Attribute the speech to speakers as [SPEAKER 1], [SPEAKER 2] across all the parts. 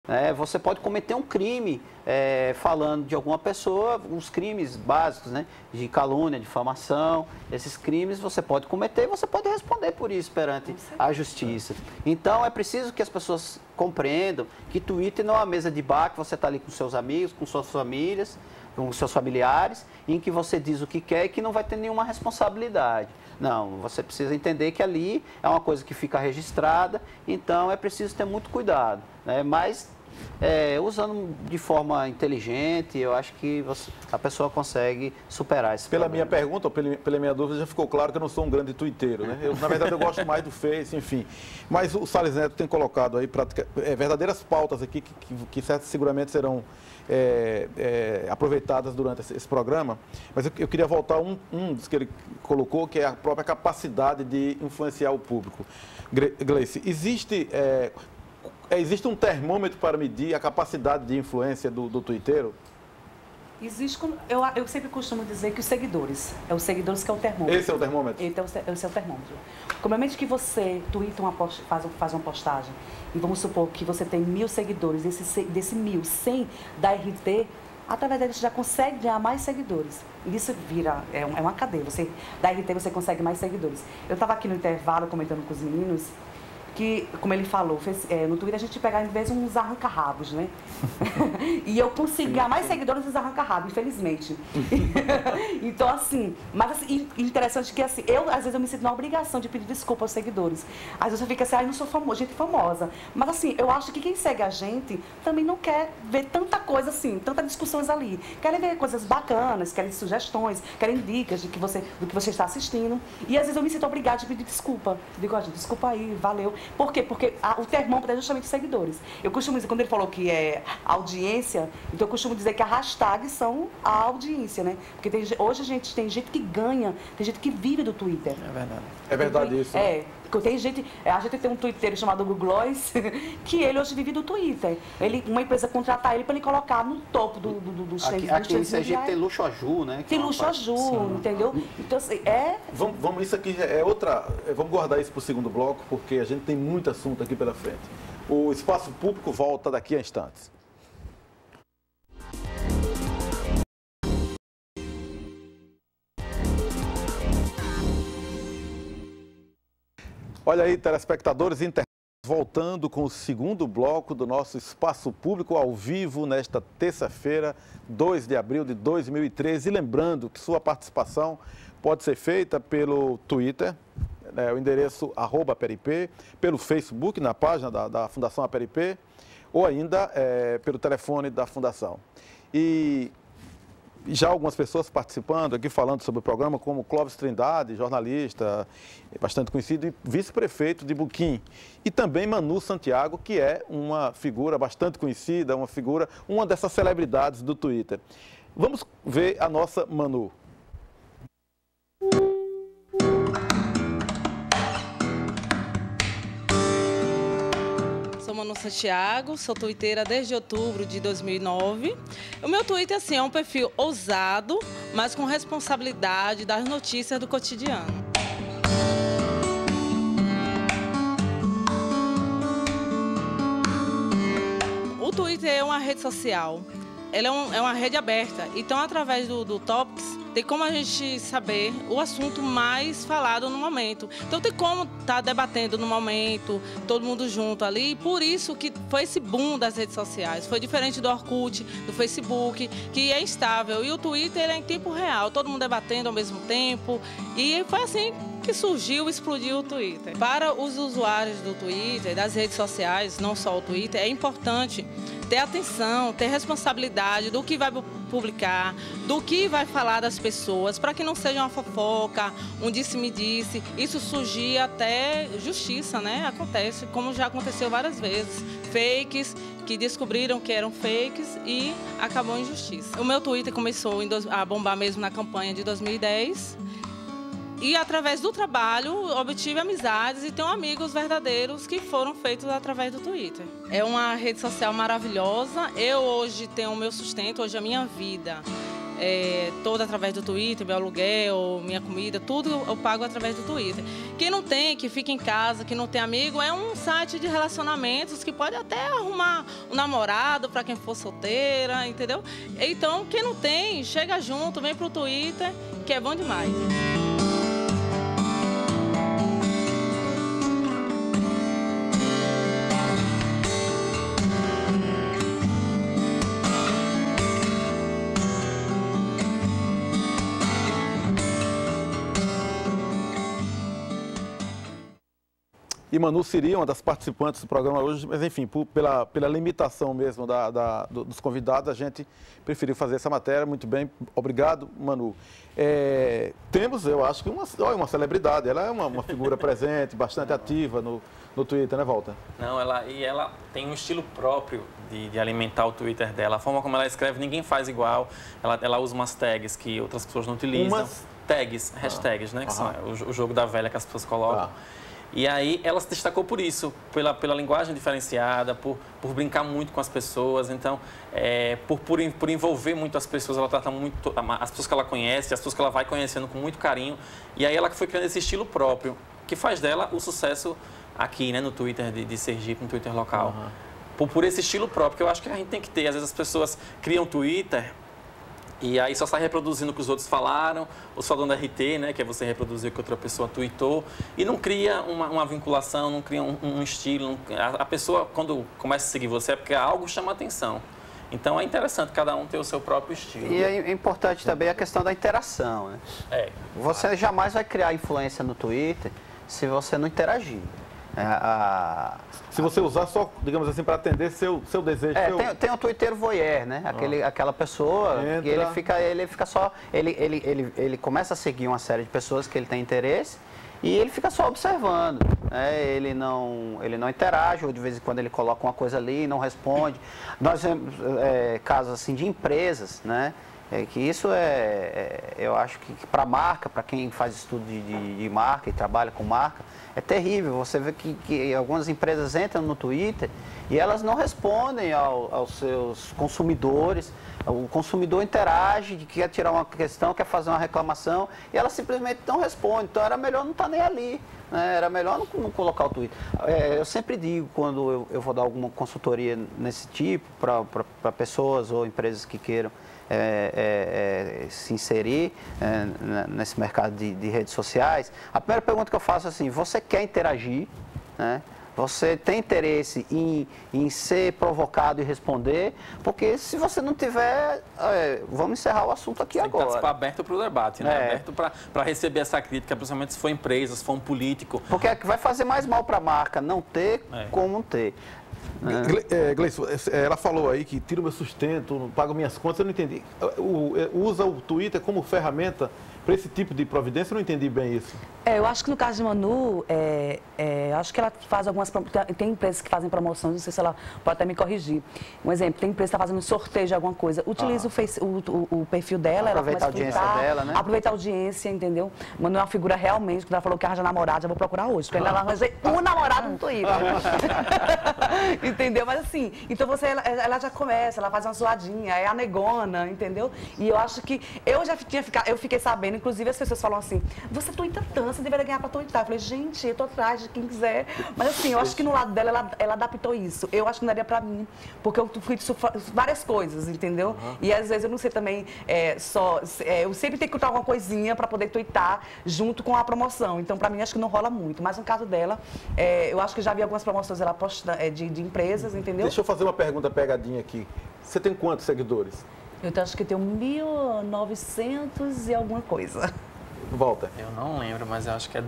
[SPEAKER 1] Você pode cometer um crime falando de alguma pessoa, os crimes básicos, né, de calúnia, difamação, esses crimes você pode cometer e você pode responder por isso perante a justiça. Então é preciso que as pessoas compreendam que Twitter não é uma mesa de bar, que você está ali com seus amigos, com suas famílias, com seus familiares, em que você diz o que quer e que não vai ter nenhuma responsabilidade. Não, você precisa entender que ali é uma coisa que fica registrada, então é preciso ter muito cuidado, né? Mas usando de forma inteligente, eu acho que a pessoa consegue superar esse problema.
[SPEAKER 2] Pela minha pergunta, ou pela minha dúvida, já ficou claro que eu não sou um grande tuiteiro, né? Na verdade, eu gosto mais do Face, enfim. Mas o Salles Neto tem colocado aí verdadeiras pautas aqui que seguramente serão aproveitadas durante esse programa. Mas eu queria voltar a um dos que ele colocou, que é a própria capacidade de influenciar o público. Gleice, existe um termômetro para medir a capacidade de influência do tuiteiro?
[SPEAKER 3] Existe, eu sempre costumo dizer que os seguidores que é o termômetro.
[SPEAKER 2] Esse é o termômetro?
[SPEAKER 3] Esse é o termômetro. Como é que você twitta faz uma postagem, e vamos supor que você tem 1000 seguidores, desse 1000, 100 da RT, através dele você já consegue ganhar mais seguidores. Isso é uma cadeia. Da RT você consegue mais seguidores. Eu estava aqui no intervalo comentando com os meninos que, como ele falou, no Twitter a gente pega, às vezes, uns arranca-rabos, né? E eu consegui ganhar mais seguidores dos arranca-rabos, infelizmente. Então, assim, mas assim, interessante que, assim, às vezes, eu me sinto na obrigação de pedir desculpa aos seguidores. Às vezes eu fico assim, eu não sou gente famosa. Mas, assim, eu acho que quem segue a gente também não quer ver tanta coisa, assim, tantas discussões ali. Querem ver coisas bacanas, querem sugestões, querem dicas do que você está assistindo. E, às vezes, eu me sinto obrigada de pedir desculpa. Digo, gente, desculpa aí, valeu. Por quê? Porque o termômetro é justamente os seguidores. Eu costumo dizer, quando ele falou que é audiência, então eu costumo dizer que a hashtag são a audiência, né? Porque hoje tem gente que ganha, tem gente que vive do Twitter.
[SPEAKER 1] É verdade.
[SPEAKER 2] É verdade isso.
[SPEAKER 3] Tem gente, a gente tem um twitteiro chamado Googlois, que ele hoje vive do Twitter. Uma empresa contrata ele para ele colocar no topo do
[SPEAKER 1] Aqui em Sergipe tem Luxo Aju, né?
[SPEAKER 3] Tem Luxo Aju, entendeu? Então, assim,
[SPEAKER 2] isso aqui é outra... Vamos guardar isso para o segundo bloco, porque a gente tem muito assunto aqui pela frente. O Espaço Público volta daqui a instantes. Olha aí, telespectadores e internautas, voltando com o segundo bloco do nosso Espaço Público ao vivo nesta terça-feira, 2 de abril de 2013. E lembrando que sua participação pode ser feita pelo Twitter, o endereço @APRIP, pelo Facebook, na página da Fundação APRIP, ou ainda pelo telefone da Fundação. E já algumas pessoas participando aqui, falando sobre o programa, como Clóvis Trindade, jornalista, bastante conhecido, e vice-prefeito de Buquim. E também Manu Santiago, que é uma figura bastante conhecida, uma dessas celebridades do Twitter. Vamos ver a nossa Manu.
[SPEAKER 4] Sou Manu Santiago, sou twitteira desde outubro de 2009. O meu Twitter, assim, é um perfil ousado, mas com responsabilidade das notícias do cotidiano. O Twitter é uma rede social, ela é uma rede aberta, então através do Topics, tem como a gente saber o assunto mais falado no momento. Então tem como estar debatendo no momento, todo mundo junto ali. E por isso que foi esse boom das redes sociais. Foi diferente do Orkut, do Facebook, que é instável. E o Twitter é em tempo real, todo mundo debatendo ao mesmo tempo. E foi assim que explodiu o Twitter. Para os usuários do Twitter, das redes sociais, não só o Twitter, é importante ter atenção, ter responsabilidade do que vai publicar, do que vai falar das pessoas, para que não seja uma fofoca, um disse-me-disse. Isso surgir até justiça, né? Acontece, como já aconteceu várias vezes. Fakes que descobriram que eram fakes e acabou em justiça. O meu Twitter começou a bombar mesmo na campanha de 2010. E, através do trabalho, obtive amizades e tenho amigos verdadeiros que foram feitos através do Twitter. É uma rede social maravilhosa. Eu hoje tenho o meu sustento, hoje a minha vida toda através do Twitter, meu aluguel, minha comida, tudo eu pago através do Twitter. Quem não tem, que fica em casa, que não tem amigo, é um site de relacionamentos que pode até arrumar um namorado para quem for solteira, entendeu? Então, quem não tem, chega junto, vem pro Twitter, que é bom demais.
[SPEAKER 2] E Manu seria uma das participantes do programa hoje, mas enfim, pela limitação mesmo dos convidados, a gente preferiu fazer essa matéria. Muito bem, obrigado, Manu. Temos, eu acho que uma celebridade, ela é uma figura presente, bastante ativa no Twitter, né, Walter?
[SPEAKER 5] Não, ela tem um estilo próprio de alimentar o Twitter dela. A forma como ela escreve, ninguém faz igual. Ela usa umas tags que outras pessoas não utilizam. Tags, hashtags, né, que são o jogo da velha que as pessoas colocam. E aí ela se destacou por isso, pela linguagem diferenciada, por brincar muito com as pessoas. Então, por envolver muito as pessoas, ela trata muito as pessoas que ela conhece, as pessoas que ela vai conhecendo com muito carinho. E aí ela que foi criando esse estilo próprio, que faz dela o sucesso aqui, né, no Twitter de Sergipe, no Twitter local. Por esse estilo próprio, que eu acho que a gente tem que ter. Às vezes as pessoas criam Twitter e aí só sai reproduzindo o que os outros falaram, ou só dando RT, né, que é você reproduzir o que outra pessoa tweetou, e não cria uma vinculação, não cria um estilo. A pessoa, quando começa a seguir você, é porque algo chama a atenção. Então é interessante cada um ter o seu próprio estilo.
[SPEAKER 1] E é importante também a questão da interação, né? Você jamais vai criar influência no Twitter se você não interagir.
[SPEAKER 2] Se você usar só, digamos assim, para atender seu desejo.
[SPEAKER 1] Tem um Twitter voyeur, né? Aquela pessoa que ele fica só... Ele começa a seguir uma série de pessoas que ele tem interesse e ele fica só observando. Né? Ele não interage, ou de vez em quando ele coloca uma coisa ali e não responde. Nós vemos casos assim de empresas, né? Que isso eu acho que para marca, para quem faz estudo de marca e trabalha com marca, é terrível. Você vê que algumas empresas entram no Twitter e elas não respondem aos seus consumidores. O consumidor interage, quer tirar uma questão, quer fazer uma reclamação e elas simplesmente não respondem. Então era melhor não estar nem ali, né? Era melhor não colocar o Twitter. Eu sempre digo, quando eu vou dar alguma consultoria nesse tipo, para pessoas ou empresas que queiram se inserir nesse mercado de redes sociais, a primeira pergunta que eu faço é assim: você quer interagir, né? Você tem interesse em ser provocado e responder? Porque se você não tiver, vamos encerrar o assunto aqui agora.
[SPEAKER 5] Tem que estar aberto para o debate, né? Aberto para receber essa crítica, principalmente se for empresa, se for um político.
[SPEAKER 1] Porque vai fazer mais mal para a marca não ter como ter.
[SPEAKER 2] Gleison, ela falou aí que tira o meu sustento, paga minhas contas, eu não entendi. Usa o Twitter como ferramenta para esse tipo de providência, eu não entendi bem isso.
[SPEAKER 3] Eu acho que no caso de Manu, acho que ela faz algumas... Tem empresas que fazem promoções, não sei se ela pode até me corrigir. Um exemplo, tem empresa que está fazendo sorteio de alguma coisa, utiliza o perfil dela,
[SPEAKER 1] aproveitar a audiência dela, né?
[SPEAKER 3] Aproveitar a audiência, entendeu? Manu é uma figura realmente, quando ela falou que arranja namorado, já vou procurar hoje, porque ela arranjei um namorado no Twitter. Entendeu? Mas assim, então ela já começa, ela faz uma zoadinha, é a negona, entendeu? E eu acho que, eu fiquei sabendo, inclusive as pessoas falam assim, você tuita tanto, você deveria ganhar pra tuitar. Eu falei, gente, eu tô atrás de quem quiser. Mas assim, eu acho que no lado dela, ela adaptou isso. Eu acho que não daria pra mim, porque eu fui várias coisas, entendeu? E às vezes eu não sei também, eu sempre tenho que contar alguma coisinha pra poder tuitar junto com a promoção. Então, pra mim, acho que não rola muito. Mas no caso dela, eu acho que já vi algumas promoções ela posta de empresas, entendeu?
[SPEAKER 2] Deixa eu fazer uma pergunta pegadinha aqui. Você tem quantos seguidores?
[SPEAKER 3] Eu acho que tenho 1.900 e alguma coisa.
[SPEAKER 2] Volta.
[SPEAKER 5] Eu não lembro, mas eu acho que é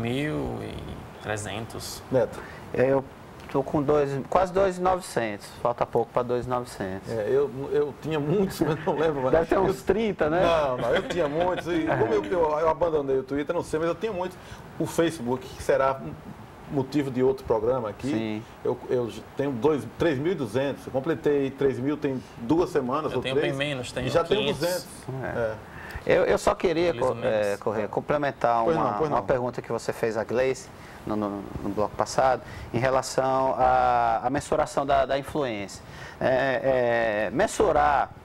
[SPEAKER 5] 2.300.
[SPEAKER 2] Neto.
[SPEAKER 1] Eu estou com quase 2.900. Falta pouco para 2.900.
[SPEAKER 2] Eu tinha muitos, mas não lembro mais.
[SPEAKER 1] Deve ter uns 30, né?
[SPEAKER 2] Não, eu tinha muitos. E como eu abandonei o Twitter, não sei, mas eu tinha muitos. O Facebook, que será motivo de outro programa aqui. Sim. Eu tenho 3.200. Eu completei 3.000 tem 2 semanas ou 3.
[SPEAKER 5] Eu tenho bem menos, tenho
[SPEAKER 2] já
[SPEAKER 5] 500.
[SPEAKER 2] tenho 200.
[SPEAKER 1] Eu só queria complementar uma pergunta que você fez a Gleice no bloco passado, em relação à mensuração da influência. Mensurar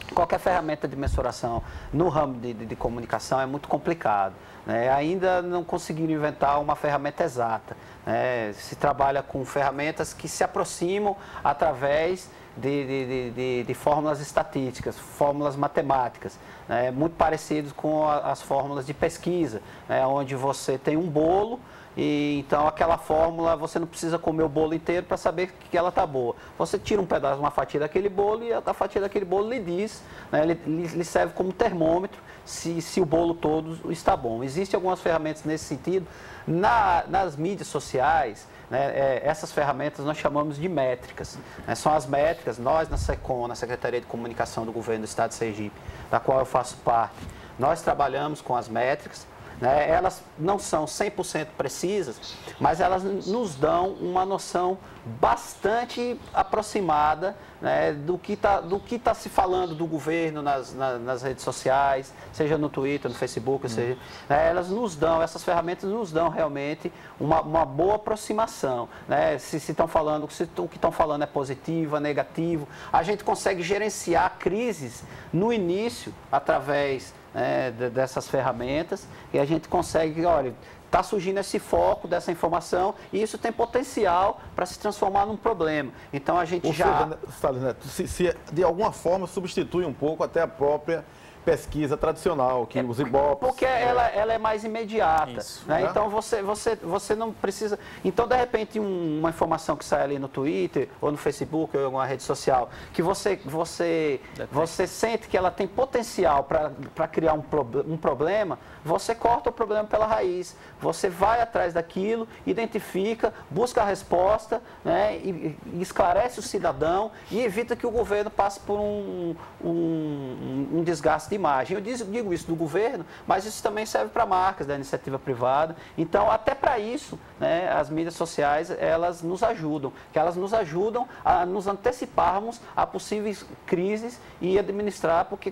[SPEAKER 1] qualquer ferramenta de mensuração no ramo de comunicação é muito complicado. Né? Ainda não conseguiram inventar uma ferramenta exata. Né? Se trabalha com ferramentas que se aproximam através de fórmulas estatísticas, fórmulas matemáticas, né? Muito parecidos com as fórmulas de pesquisa, né? Onde você tem um bolo e então aquela fórmula você não precisa comer o bolo inteiro para saber que ela está boa. Você tira um pedaço, uma fatia daquele bolo e a fatia daquele bolo lhe diz, né? Ele serve como termômetro se o bolo todo está bom. Existem algumas ferramentas nesse sentido. Nas mídias sociais, né, essas ferramentas nós chamamos de métricas. Né? São as métricas, nós na SECOM, na Secretaria de Comunicação do Governo do Estado de Sergipe, da qual eu faço parte, nós trabalhamos com as métricas. Né? Elas não são 100% precisas, mas elas nos dão uma noção bastante aproximada, né, do que tá se falando do governo nas redes sociais, seja no Twitter, no Facebook, seja, né, essas ferramentas nos dão realmente uma boa aproximação. Né? Se estão falando, se o que estão falando é positivo, é negativo, a gente consegue gerenciar crises no início através dessas ferramentas e a gente consegue, olha, está surgindo esse foco dessa informação e isso tem potencial para se transformar num problema. Então a gente
[SPEAKER 2] Salles Neto, se de alguma forma substitui um pouco até a própria pesquisa tradicional, que os Ibope...
[SPEAKER 1] Porque ela é mais imediata. Isso, né? Então você não precisa... Então, de repente, uma informação que sai ali no Twitter, ou no Facebook, ou em alguma rede social, que você sente que ela tem potencial para criar um problema, você corta o problema pela raiz. Você vai atrás daquilo, identifica, busca a resposta, né? e esclarece o cidadão e evita que o governo passe por um desgaste de imagem. Eu digo isso do governo, mas isso também serve para marcas da iniciativa privada. Então, até para isso, né, as mídias sociais, elas nos ajudam, a nos anteciparmos a possíveis crises e administrar, porque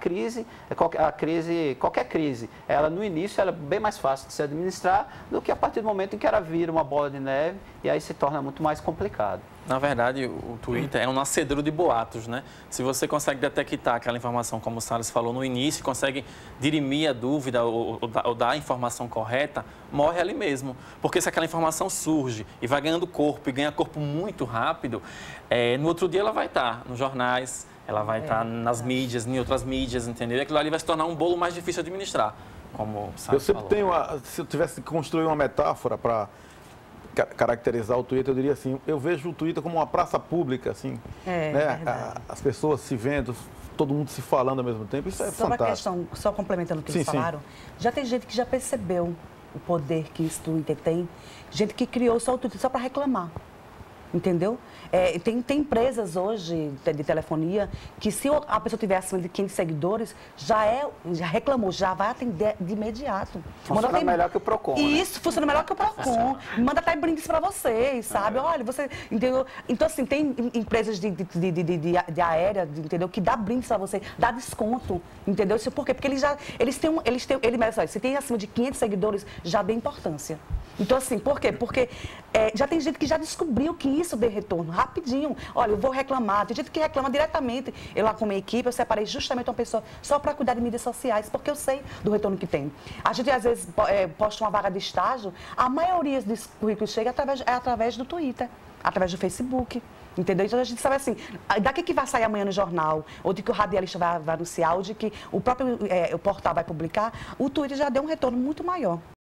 [SPEAKER 1] qualquer crise, ela no início ela é bem mais fácil de se administrar do que a partir do momento em que ela vira uma bola de neve e aí se torna muito mais complicado.
[SPEAKER 5] Na verdade, o Twitter é um nascedouro de boatos, né? Se você consegue detectar aquela informação, como o Salles falou no início, consegue dirimir a dúvida ou dar a informação correta, morre ali mesmo. Porque se aquela informação surge e vai ganhando corpo e ganha corpo muito rápido, no outro dia ela vai estar nos jornais, ela vai estar nas mídias, em outras mídias, entendeu? E aquilo ali vai se tornar um bolo mais difícil de administrar, como o Salles falou.
[SPEAKER 2] Se eu tivesse que construir uma metáfora para caracterizar o Twitter, eu diria assim, eu vejo o Twitter como uma praça pública, assim, né? As pessoas se vendo, todo mundo se falando ao mesmo tempo, isso é fantástico.
[SPEAKER 3] Sobre a questão, só complementando o que eles falaram, já tem gente que já percebeu o poder que esse Twitter tem, gente que criou só o Twitter só para reclamar. Entendeu? Tem empresas hoje de telefonia que se a pessoa tiver acima de 500 seguidores, já reclamou, já vai atender de imediato.
[SPEAKER 1] Funciona melhor que o Procon.
[SPEAKER 3] Isso, funciona melhor que o Procon. Manda até brindes para vocês, sabe? Olha, você, entendeu? Então, assim, tem empresas de aérea, entendeu? Que dá brindes para você, dá desconto, entendeu? Isso por quê? Porque se tem acima de 500 seguidores, já dá importância. Então, assim, por quê? Porque já tem gente que já descobriu que isso dê retorno rapidinho. Olha, eu vou reclamar. Tem gente que reclama diretamente. Eu lá com a minha equipe, eu separei justamente uma pessoa só para cuidar de mídias sociais, porque eu sei do retorno que tem. A gente, às vezes, posta uma vaga de estágio, a maioria dos currículos chega através do Twitter, através do Facebook. Entendeu? Então a gente sabe assim, daqui que vai sair amanhã no jornal, ou de que o radialista vai anunciar, ou de que o próprio o portal vai publicar, o Twitter já deu um retorno muito maior.